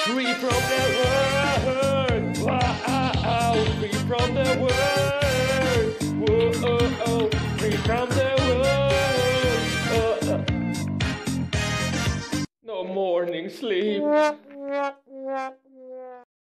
Free from the world. Wow, free from the world. Whoa, free from the world. No morning sleep.